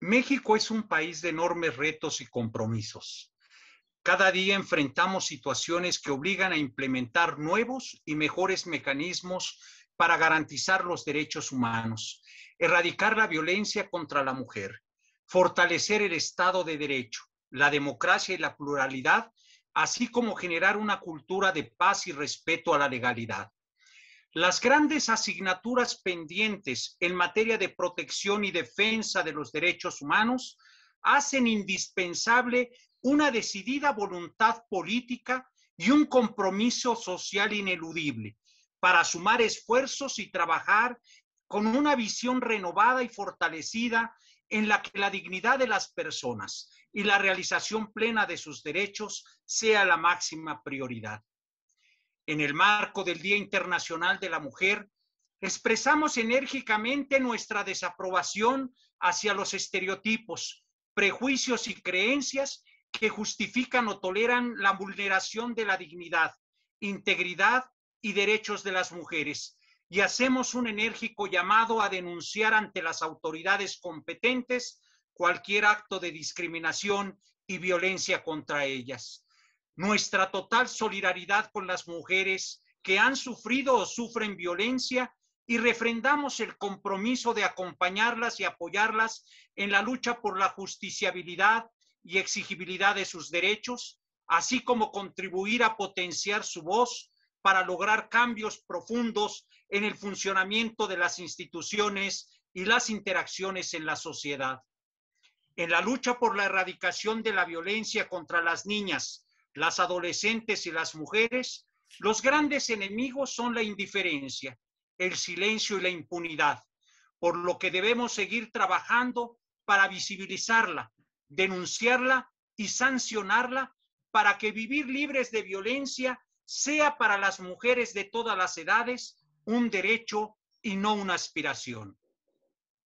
México es un país de enormes retos y compromisos. Cada día enfrentamos situaciones que obligan a implementar nuevos y mejores mecanismos para garantizar los derechos humanos, erradicar la violencia contra la mujer, fortalecer el Estado de Derecho, la democracia y la pluralidad, así como generar una cultura de paz y respeto a la legalidad. Las grandes asignaturas pendientes en materia de protección y defensa de los derechos humanos hacen indispensable una decidida voluntad política y un compromiso social ineludible para sumar esfuerzos y trabajar con una visión renovada y fortalecida en la que la dignidad de las personas y la realización plena de sus derechos sea la máxima prioridad. En el marco del Día Internacional de la Mujer, expresamos enérgicamente nuestra desaprobación hacia los estereotipos, prejuicios y creencias que justifican o toleran la vulneración de la dignidad, integridad y derechos de las mujeres, y hacemos un enérgico llamado a denunciar ante las autoridades competentes cualquier acto de discriminación y violencia contra ellas. Nuestra total solidaridad con las mujeres que han sufrido o sufren violencia y refrendamos el compromiso de acompañarlas y apoyarlas en la lucha por la justiciabilidad y exigibilidad de sus derechos, así como contribuir a potenciar su voz para lograr cambios profundos en el funcionamiento de las instituciones y las interacciones en la sociedad. En la lucha por la erradicación de la violencia contra las niñas, las adolescentes y las mujeres, los grandes enemigos son la indiferencia, el silencio y la impunidad, por lo que debemos seguir trabajando para visibilizarla, denunciarla y sancionarla para que vivir libres de violencia sea para las mujeres de todas las edades un derecho y no una aspiración.